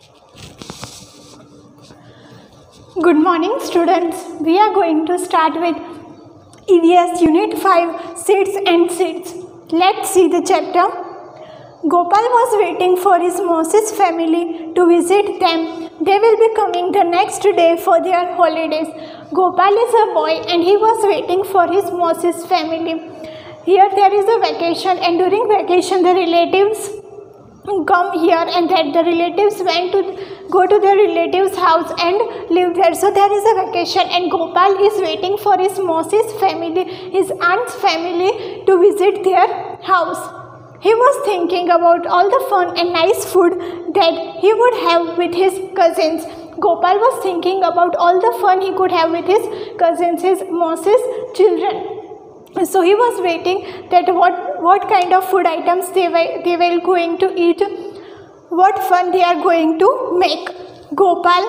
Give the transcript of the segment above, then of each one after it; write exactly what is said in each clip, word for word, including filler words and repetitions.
Good morning students. We are going to start with E V S Unit five Seeds and Seeds. Let's see the chapter. Gopal was waiting for his Moses family to visit them. They will be coming the next day for their holidays. Gopal is a boy and he was waiting for his Moses family. Here there is a vacation, and during vacation the relatives come here, and that the relatives went to go to their relatives house and live there. So there is a vacation and Gopal is waiting for his Moses family, his aunt's family, to visit their house. He was thinking about all the fun and nice food that he would have with his cousins. Gopal was thinking about all the fun he could have with his cousins, his Moses children. So he was waiting that what, what kind of food items they were, they were going to eat, what fun they are going to make. Gopal.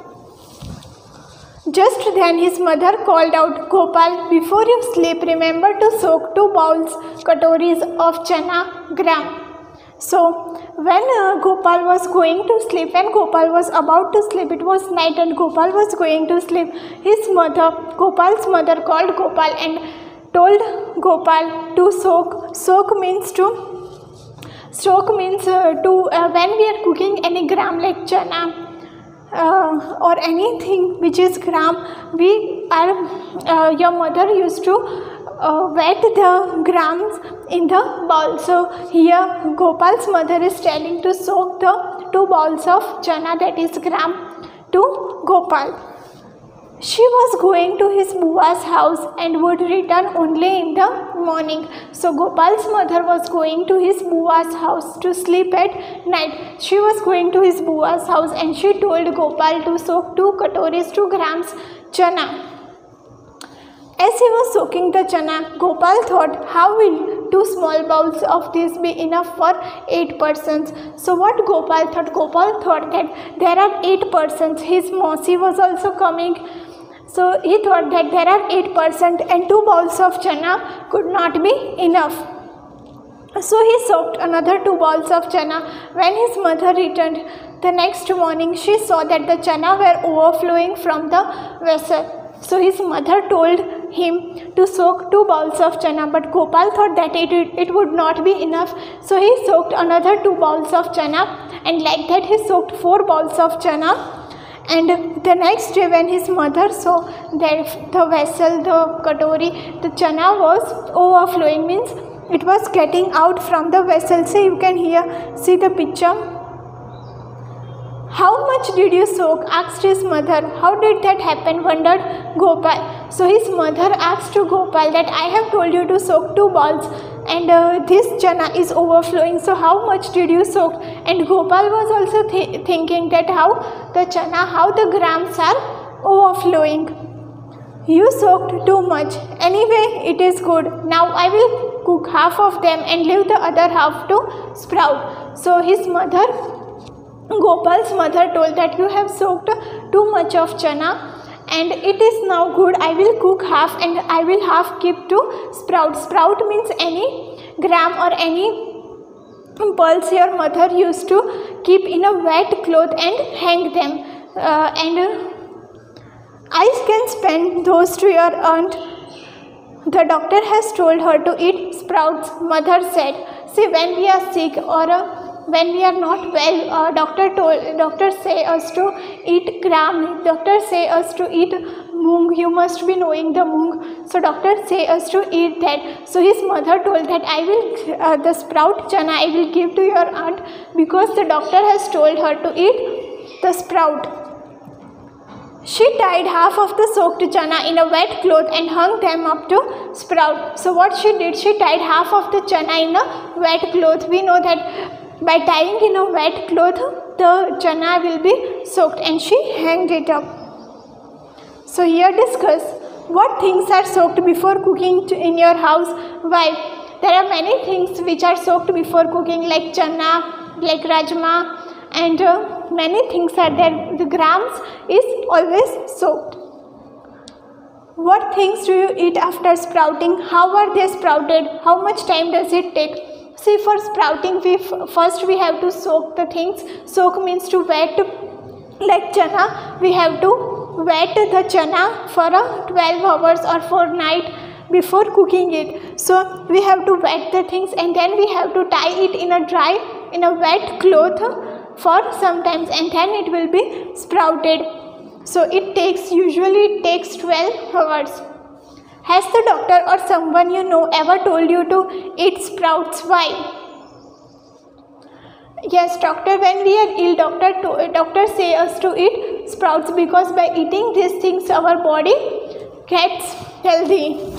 Just then his mother called out, "Gopal, before you sleep, remember to soak two bowls, katoris of chana gram." So when uh, Gopal was going to sleep, when Gopal was about to sleep, it was night and Gopal was going to sleep, his mother, Gopal's mother called Gopal and told Gopal to soak. Soak means to, soak means uh, to, uh, when we are cooking any gram like chana, uh, or anything which is gram, we are, uh, your mother used to uh, wet the grams in the bowl. So here Gopal's mother is telling to soak the two bowls of chana, that is gram, to Gopal. She was going to his bua's house and would return only in the morning. So Gopal's mother was going to his bua's house to sleep at night. She was going to his bua's house and she told Gopal to soak two katoris, two grams chana. As he was soaking the chana, Gopal thought, how will two small bowls of this be enough for eight persons? So what Gopal thought? Gopal thought that there are eight persons. His Mosi was also coming. So he thought that there are eight persons and two bowls of chana could not be enough. So he soaked another two bowls of chana. When his mother returned the next morning, she saw that the chana were overflowing from the vessel. So his mother told him to soak two bowls of chana, but Gopal thought that it, it would not be enough. So he soaked another two bowls of chana, and like that he soaked four bowls of chana. And the next day when his mother saw that the vessel, the katori, the chana was overflowing, means it was getting out from the vessel. So you can here see the picture. How much did you soak? Asked his mother. How did that happen? Wondered Gopal. So his mother asked to Gopal that I have told you to soak two bowls and uh, this chana is overflowing. So how much did you soak? And Gopal was also th thinking that how the chana, how the grams are overflowing. You soaked too much. Anyway, it is good. Now I will cook half of them and leave the other half to sprout. So his mother, Gopal's mother, told that you have soaked too much of chana and it is now good. I will cook half and I will half keep to sprout. Sprout means any gram or any pearls your mother used to keep in a wet cloth and hang them. Uh, and uh, I can spend those to your aunt. The doctor has told her to eat sprouts, mother said. See, when we are sick or uh, when we are not well, uh, doctor told doctor say us to eat gram. Doctor say us to eat moong. You must be knowing the moong. So doctor say us to eat that. So his mother told that I will uh, the sprout chana I will give to your aunt because the doctor has told her to eat the sprout. She tied half of the soaked chana in a wet cloth and hung them up to sprout. So what she did, she tied half of the chana in a wet cloth. We know that by tying in a wet cloth, the chana will be soaked, and she hanged it up. So here discuss what things are soaked before cooking in your house. Why? There are many things which are soaked before cooking, like chana, like rajma, and uh, many things are there. The grams is always soaked. What things do you eat after sprouting? How are they sprouted? How much time does it take? See, for sprouting, we f first we have to soak the things. Soak means to wet, like chana. We have to wet the chana for a twelve hours or for night before cooking it. So we have to wet the things, and then we have to tie it in a dry, in a wet cloth for some times, and then it will be sprouted. So it takes, usually it takes twelve hours. Has the doctor or someone you know ever told you to eat sprouts? Why? Yes, doctor, when we are ill, doctor to, doctor say us to eat sprouts, because by eating these things our body gets healthy.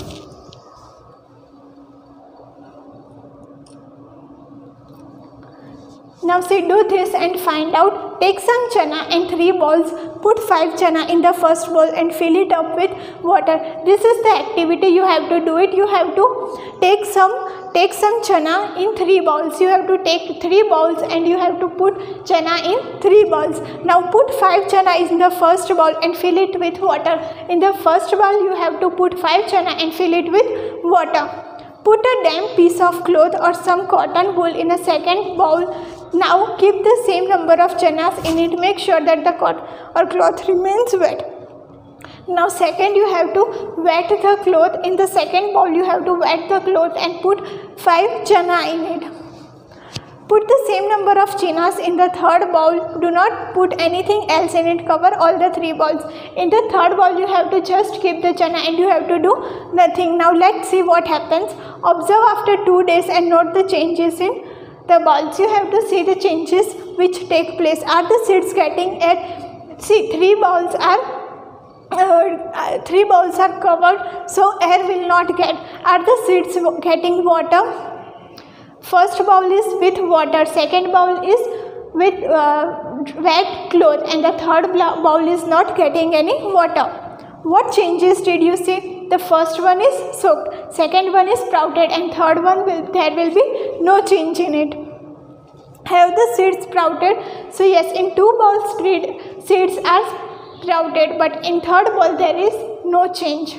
Now see, do this and find out. Take some chana and three balls. Put five chana in the first bowl and fill it up with water. This is the activity, you have to do it. You have to take some take some chana in three bowls. You have to take three bowls and you have to put chana in three bowls. Now put five chana in the first bowl and fill it with water. In the first bowl you have to put five chana and fill it with water. Put a damp piece of cloth or some cotton wool in a second bowl. Now keep the same number of chanas in it. Make sure that the cotton or cloth remains wet. Now second, you have to wet the cloth. In the second bowl you have to wet the cloth and put five chana in it. Put the same number of chanas in the third bowl. Do not put anything else in it. Cover all the three bowls. In the third bowl you have to just keep the chana and you have to do nothing. Now let's see what happens. Observe after two days and note the changes in the balls. You have to see the changes which take place. Are the seeds getting air? See, three balls are uh, three balls are covered, so air will not get. Are the seeds getting water? First bowl is with water, second bowl is with uh, wet cloth, and the third bowl is not getting any water. What changes did you see? The first one is soaked, second one is sprouted, and third one will there will be no change in it. Have the seeds sprouted? So yes, in two bowls seeds are sprouted, but in third bowl there is no change.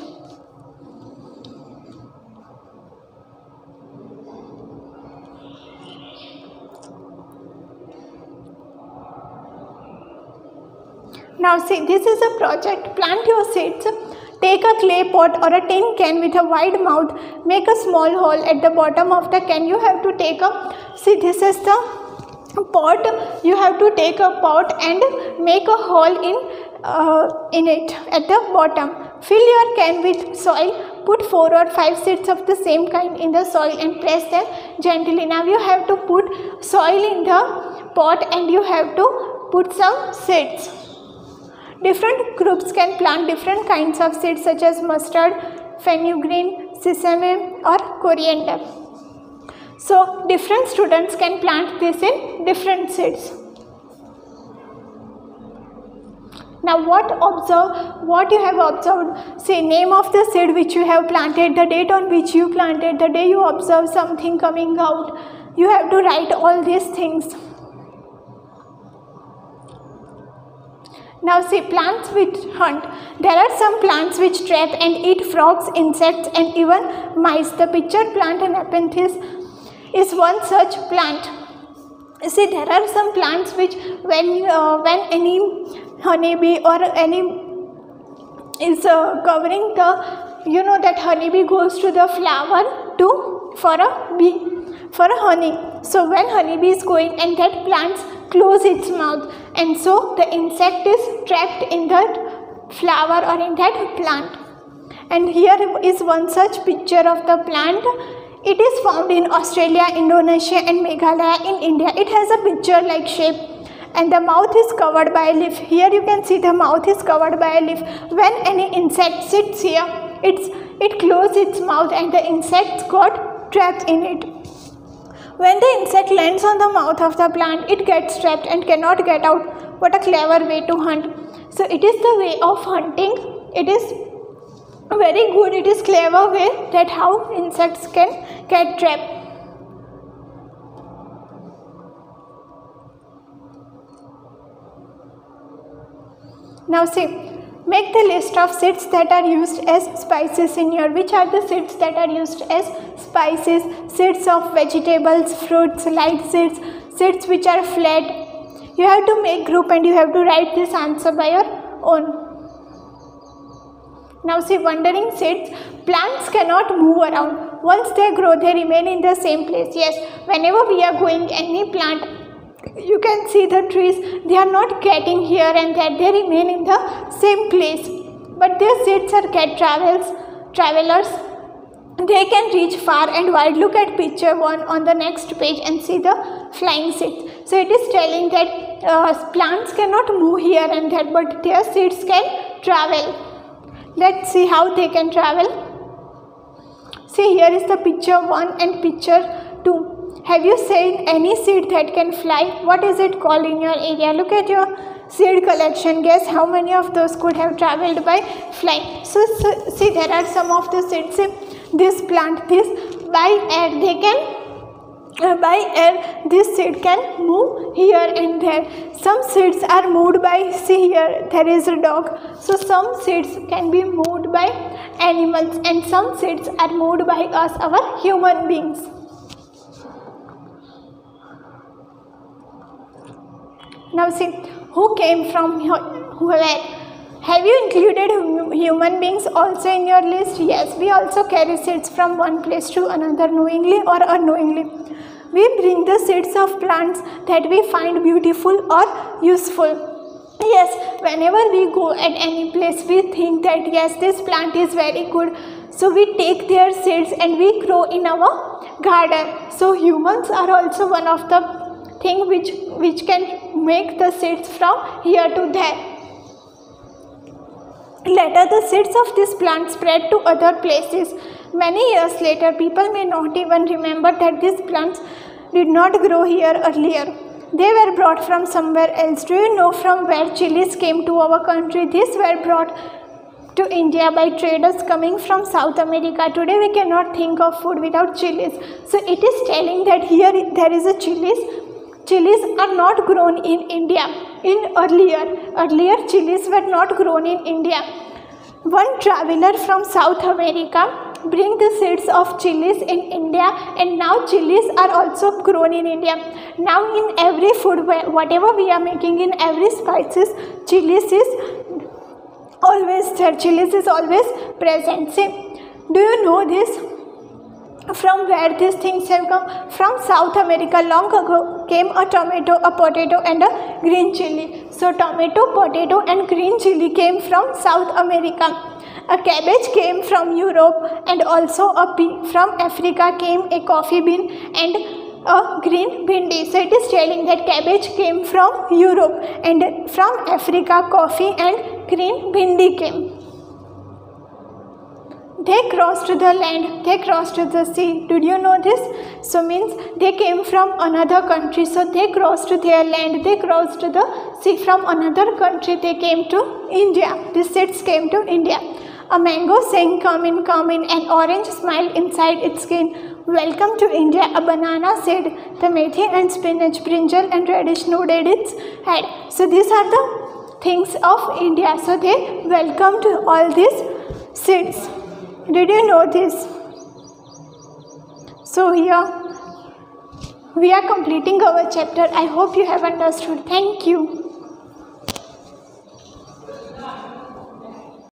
Now see, this is a project. Plant your seeds. Take a clay pot or a tin can with a wide mouth. Make a small hole at the bottom of the can. You have to take a, see, this is the pot. You have to take a pot and make a hole in uh, in it at the bottom. Fill your can with soil. Put four or five seeds of the same kind in the soil and press them gently. Now you have to put soil in the pot and you have to put some seeds. Different groups can plant different kinds of seeds such as mustard, fenugreek, sesame or coriander. So different students can plant this in different seeds. Now what observe, what you have observed, say name of the seed which you have planted, the date on which you planted, the day you observe something coming out. You have to write all these things. Now see, plants which hunt. There are some plants which trap and eat frogs, insects and even mice. The pictured plant Nepenthes is one such plant. See, there are some plants which when uh, when any honeybee or any is uh, covering the, you know that honeybee goes to the flower to for a bee, for a honey. So when honeybee is going and that plants close its mouth, and so the insect is trapped in that flower or in that plant. And here is one such picture of the plant. It is found in Australia, Indonesia and Meghalaya in India. It has a picture like shape and the mouth is covered by a leaf. Here you can see the mouth is covered by a leaf. When any insect sits here, it's, it closes its mouth and the insect got trapped in it. When the insect lands on the mouth of the plant, it gets trapped and cannot get out. What a clever way to hunt. So it is the way of hunting. It is very good. It is clever way that how insects can get trapped. Now see, Make the list of seeds that are used as spices in your. Which are the seeds that are used as spices? Seeds of vegetables, fruits, light seeds, seeds which are flat. You have to make group and you have to write this answer by your own. Now see, wandering seeds. Plants cannot move around. Once they grow, they remain in the same place. Yes, whenever we are going any plant, you can see the trees, they are not getting here and there, they remain in the same place. But their seeds are cat travels, travelers. They can reach far and wide. Look at picture one on the next page and see the flying seeds. So it is telling that uh, plants cannot move here and there, but their seeds can travel. Let's see how they can travel. See, here is the picture one and picture two. Have you seen any seed that can fly? What is it called in your area? Look at your seed collection. Guess how many of those could have traveled by flying. So, so see, there are some of the seeds. See, this plant, this by air, they can Uh, by air, this seed can move here and there. Some seeds are moved by, see here, there is a dog. So some seeds can be moved by animals and some seeds are moved by us, our human beings. Now see, who came from where? Have you included human beings also in your list? Yes, we also carry seeds from one place to another, knowingly or unknowingly. We bring the seeds of plants that we find beautiful or useful. Yes, whenever we go at any place, we think that yes, this plant is very good. So we take their seeds and we grow in our garden. So humans are also one of the thing which, which can make the seeds from here to there. Later, the seeds of this plant spread to other places. Many years later, people may not even remember that these plants did not grow here earlier. They were brought from somewhere else. Do you know from where chilies came to our country? These were brought to India by traders coming from South America. Today, we cannot think of food without chilies. So, it is telling that here there is a chilies. Chilies are not grown in India. In earlier, earlier chilies were not grown in India. One traveler from South America bring the seeds of chilies in India, and now chilies are also grown in India. Now in every food, whatever we are making, in every spices, chilies is always there. Chilies is always present. See, do you know this? From where these things have come? From South America. Long ago came a tomato, a potato and a green chili. So tomato, potato and green chili came from South America. A cabbage came from Europe, and also a pea. From Africa came a coffee bean and a green bhindi. So it is telling that cabbage came from Europe, and from Africa coffee and green bhindi came. They crossed the land, they crossed the sea. Did you know this? So means they came from another country. So they crossed their land, they crossed the sea. From another country they came to India. These seeds came to India. A mango saying, come in, come in. An orange smiled inside its skin. Welcome to India. A banana said, the methi and spinach, brinjal and radish nodded its head. So these are the things of India. So they welcomed all these seeds. Did you know this? So here we are completing our chapter. I hope you have understood. Thank you.